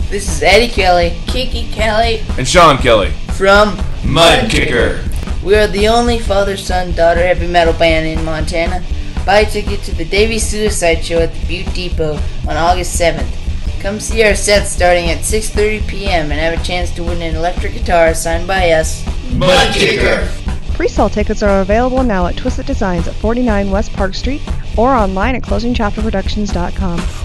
This is Eddie Kelly, Kiki Kelly, and Sean Kelly from Muddkikker. We are the only father, son, daughter heavy metal band in Montana. Buy a ticket to the DAVEY Suicide Show at the Butte Depot on August 7th. Come see our set starting at 6:30 p.m. and have a chance to win an electric guitar signed by us, Muddkikker. Pre-sale tickets are available now at Twisted Designs at 49 West Park Street or online at closingchapterproductions.com.